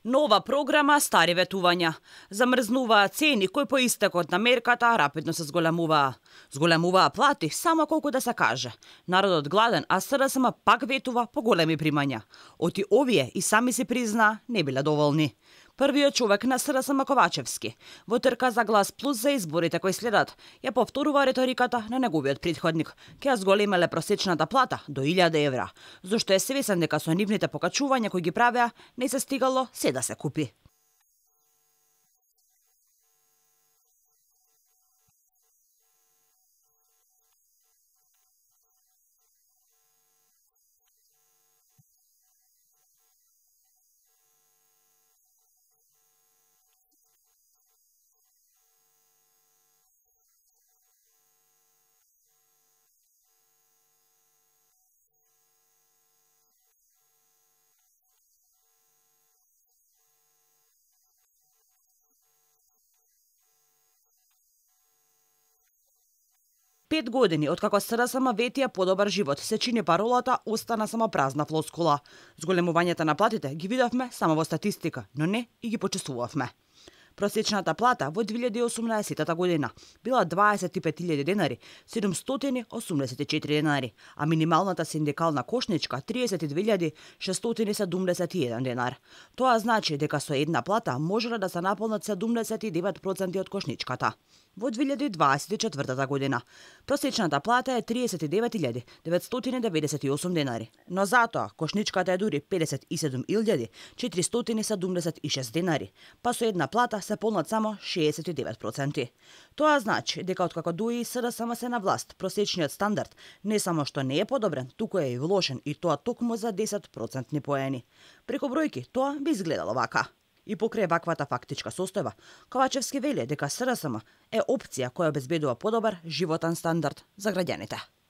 Нова програма, стари ветувања. Замрзнуваа цени кои по истекот на мерката рапидно се зголемуваа. Зголемуваа плати само колку да се каже. Народот гладен, а СДСМ пак ветува по големи примања. Оти овие и сами си признаа не биле доволни. Првиот човек на СДСМ Ковачевски во трка за глас плюс за изборите кои следат ја повторува реториката на неговиот претходник, ке ја зголемеле просечната плата до 1000 евра, зашто е свесен дека со нивните покачувања кои ги правеа не се стигало се да се купи. Пет години откако СДСМ ветија подобар живот, се чини паролата остана само празна флоскула. Зголемувањата на платите ги видовме само во статистика, но не и ги почувствувавме. Просечната плата во 2018 година била 25.000 денари, 784 денари, а минималната синдикална кошничка 32.671 денар. Тоа значи дека со една плата можеле да се наполнат 79% од кошничката. Во 2024 година просечната плата е 39.998 денари, но затоа кошничката е дури 57.476 денари, па со една плата се полнат само 69%. Тоа значи дека откако дои СДСМ се на власт, просечниот стандард не само што не е подобрен, туку е и влошен, и тоа токму за 10% поени. Преку бројки тоа би изгледало вака. И покрај ваквата фактичка состојба, Ковачевски вели дека СДСМ е опција која обезбедува подобар животен стандард за граѓаните.